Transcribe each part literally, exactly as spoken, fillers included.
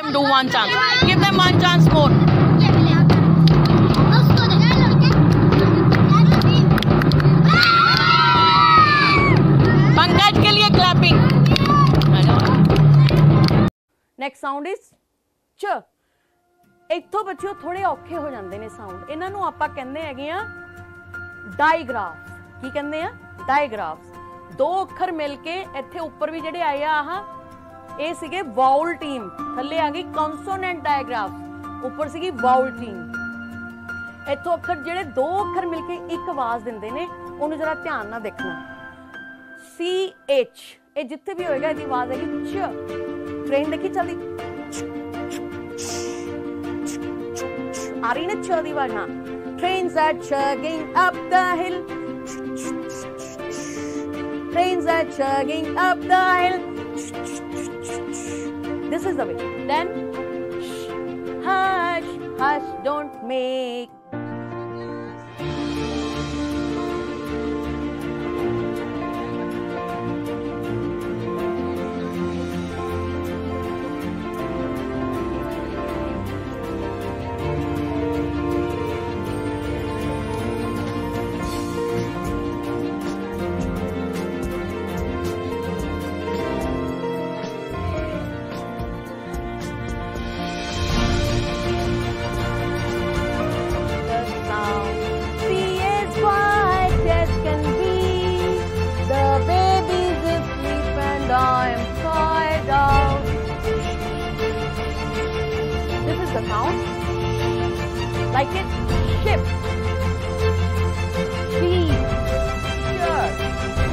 them do one chance. Give them one chance more. Pankaj के लिए clapping. Next sound is च. इत्थों बच्चों थोड़े औखे हो जाते हैं साउंड. इन्हां नूं आपां कहंदे हैगे आ डायग्राफ्स. की कहंदे आ डायग्राफ्स. दो अखर मिलके इत्थे उपर भी जिहड़े आए आ आह ये सीगे वाउल टीम. थल्ले आ गई कॉन्सोनेंट डायग्राफ्स. उपर सीगी वाउल टीम. इत्थों अखर जिहड़े दो अखर मिलके एक आवाज दिंदे ने उहनूं जरा ध्यान नाल देखना. सी एच ये जिथे भी होएगा इसकी आवाज आएगी च. ट्रेन देखी चलती आ रही ना च दी आवाज. हाँ trains are chugging up the hill. Trains are chugging up the hill. This is the way. Then hush, hush, don't make. The sound like it ship, sea, church.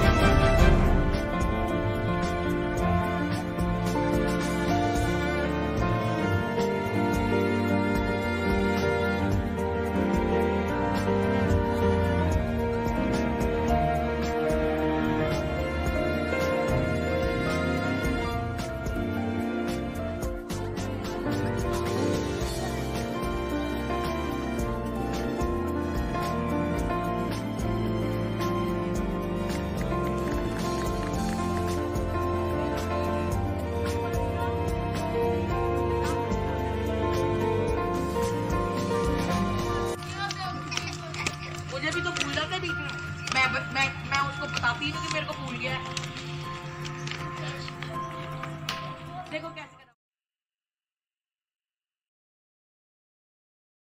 मुझे भी तो भूल जाते बीच में. मैं मैं मैं उसको बताती हूँ कि मेरे को भूल गया है. देखो क्या